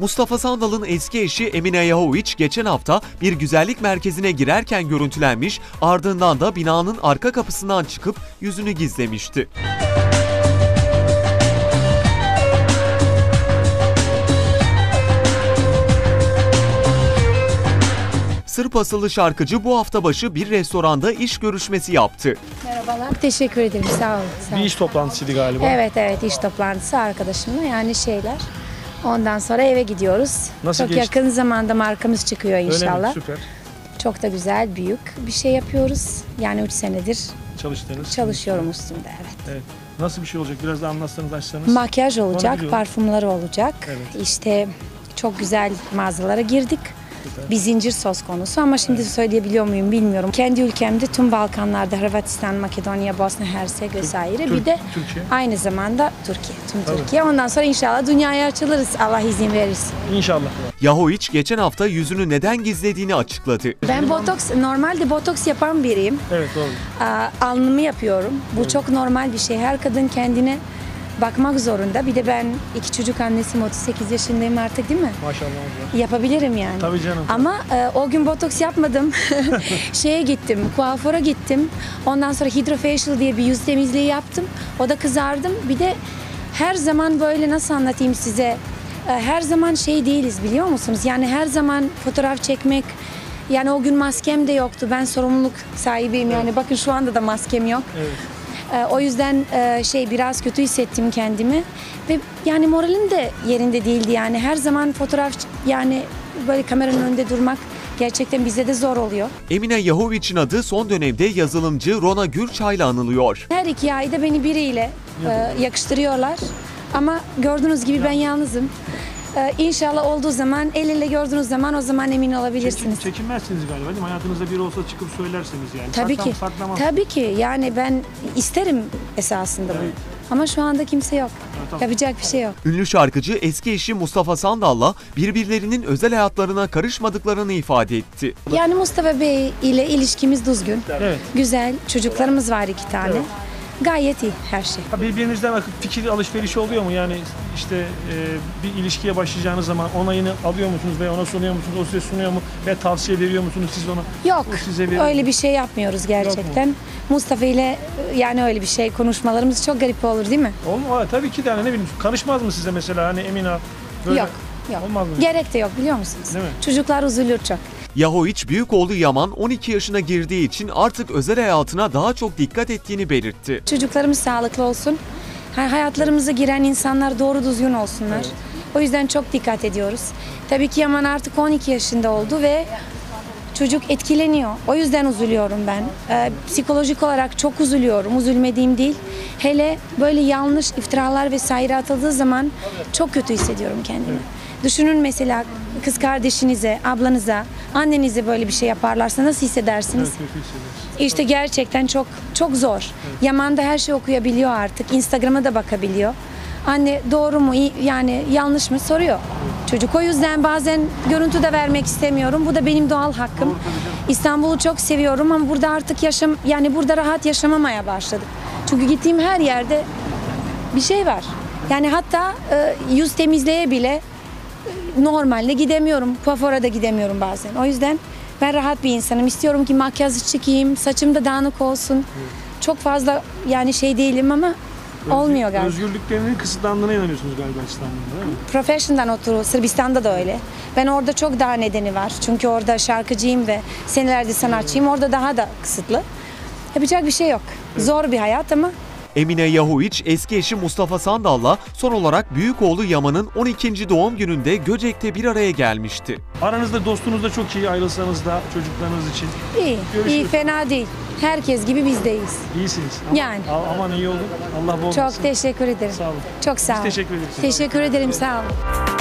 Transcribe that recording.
Mustafa Sandal'ın eski eşi Emine Yahoviç geçen hafta bir güzellik merkezine girerken görüntülenmiş, ardından da binanın arka kapısından çıkıp yüzünü gizlemişti. Sırp asıllı şarkıcı bu hafta başı bir restoranda iş görüşmesi yaptı. Merhabalar, teşekkür ederim. Sağ olun. Bir iş toplantısıydı galiba. Evet, iş toplantısı arkadaşımla, yani şeyler. Ondan sonra eve gidiyoruz. Nasıl çok geçti? yakın zamanda markamız çıkıyor inşallah. Öyle mi? Süper. Çok da güzel, büyük bir şey yapıyoruz. Yani 3 senedir çalışıyorum üstünde, evet. Evet. Nasıl bir şey olacak? Biraz da anlatsanız, açsanız. Makyaj olacak, biliyorum. parfümleri olacak. Evet. İşte çok güzel mağazalara girdik. Süper. Bir zincir söz konusu ama şimdi söyleyebiliyor muyum bilmiyorum. Kendi ülkemde tüm Balkanlarda, Hırvatistan, Makedonya, Bosna, Hersek vesaire. Bir de Türkiye. aynı zamanda Türkiye, tüm Tabii. Türkiye. Ondan sonra inşallah dünyaya açılırız, Allah izin verirse. İnşallah. Yahoviç geçen hafta yüzünü neden gizlediğini açıkladı. Ben normalde botoks yapan biriyim. Evet, doğru. Alnımı yapıyorum. Bu çok normal bir şey. Her kadın kendine bakmak zorunda. Bir de ben 2 çocuk annesiyim, 38 yaşındayım artık, değil mi? Maşallah. Yapabilirim yani. Tabii canım. Ama o gün botoks yapmadım. Şeye gittim, kuaföre gittim. Ondan sonra hydrofacial diye bir yüz temizliği yaptım. O da kızardım. Bir de her zaman böyle, nasıl anlatayım size? Her zaman şey değiliz, biliyor musunuz? Yani her zaman fotoğraf çekmek. Yani o gün maskem de yoktu. Ben sorumluluk sahibiyim. Yani bakın şu anda da maskem yok. Evet. O yüzden biraz kötü hissettim kendimi ve yani moralim de yerinde değildi, yani her zaman fotoğraf, yani böyle kameranın önünde durmak gerçekten bize de zor oluyor. Emine Yahoviç'in adı son dönemde yazılımcı Rona Gürçay'la anılıyor. Her 2 ayda beni biriyle yakıştırıyorlar ama gördüğünüz gibi ben yalnızım. İnşallah olduğu zaman, el ele gördüğünüz zaman, o zaman emin olabilirsiniz. Çekinmezsiniz galiba, değil mi? Hayatınızda biri olsa çıkıp söylerseniz yani. Tabii ki. Saklamaz. Tabii ki. Yani ben isterim esasında bunu. Evet. Ama şu anda kimse yok. tamam. Yapacak bir şey yok. Ünlü şarkıcı eski eşi Mustafa Sandal'la birbirlerinin özel hayatlarına karışmadıklarını ifade etti. Yani Mustafa Bey ile ilişkimiz düzgün. Evet. Güzel. Çocuklarımız var 2 tane. Evet. Gayet iyi her şey. Birbirinizden fikir alışverişi oluyor mu? Yani işte bir ilişkiye başlayacağınız zaman onayını alıyor musunuz veya ona sunuyor musunuz? O size sunuyor mu? Veya tavsiye veriyor musunuz siz ona? Yok. O size veriyor Öyle mu? bir şey yapmıyoruz gerçekten. Mustafa ile yani öyle bir şey, konuşmalarımız çok garip olur, değil mi? Olmaz. Tabii ki de, ne bileyim, karışmaz mı size mesela, hani Emine böyle? Yok. Olmaz mı? Gerek de yok, biliyor musunuz? Değil mi? Çocuklar üzülür çok. Yahoviç büyük oğlu Yaman 12 yaşına girdiği için artık özel hayatına daha çok dikkat ettiğini belirtti. Çocuklarımız sağlıklı olsun. Hayatlarımıza giren insanlar doğru düzgün olsunlar. Evet. O yüzden çok dikkat ediyoruz. Tabii ki Yaman artık 12 yaşında oldu ve çocuk etkileniyor. O yüzden üzülüyorum ben. Psikolojik olarak çok üzülüyorum. Üzülmediğim değil. Hele böyle yanlış iftiralar vesaire atıldığı zaman çok kötü hissediyorum kendimi. Düşünün mesela kız kardeşinize, ablanıza, annenize böyle bir şey yaparlarsa nasıl hissedersiniz? Evet, kötü hissediyorsunuz. İşte gerçekten çok çok zor. Yaman da her şeyi okuyabiliyor artık. Instagram'a da bakabiliyor. Anne doğru mu, yani yanlış mı soruyor. Çocuk, o yüzden bazen görüntü de vermek istemiyorum. Bu da benim doğal hakkım. İstanbul'u çok seviyorum ama burada artık burada rahat yaşamamaya başladık. Çünkü gittiğim her yerde bir şey var. Yani hatta yüz temizliğe bile normalde gidemiyorum. Kuaföre de gidemiyorum bazen. O yüzden ben rahat bir insanım. İstiyorum ki makyaj çıkayım, saçım da dağınık olsun. Çok fazla yani şey değilim ama olmuyor galiba. Özgürlüklerinin kısıtlandığına inanıyorsunuz galiba İstanbul'da, değil mi? Profession'dan ötürü Sırbistan'da da öyle. Ben orada çok daha nedeni var. Çünkü orada şarkıcıyım ve senelerde sanatçıyım. Orada daha da kısıtlı. Yapacak bir şey yok. Zor bir hayat ama. Emine Yahoviç eski eşi Mustafa Sandal'la son olarak büyük oğlu Yaman'ın 12. doğum gününde Göcek'te bir araya gelmişti. Aranızda, dostunuz da çok iyi, ayrılsanız da çocuklarınız için. İyi, Görüşürüz. fena değil. Herkes gibi biz de iyiyiz. İyisiniz. Yani. Aman iyi olun. Allah bol Çok teşekkür ederim. Sağ olun. Çok sağ olun. Biz teşekkür ederiz. Teşekkür ederim, sağ olun.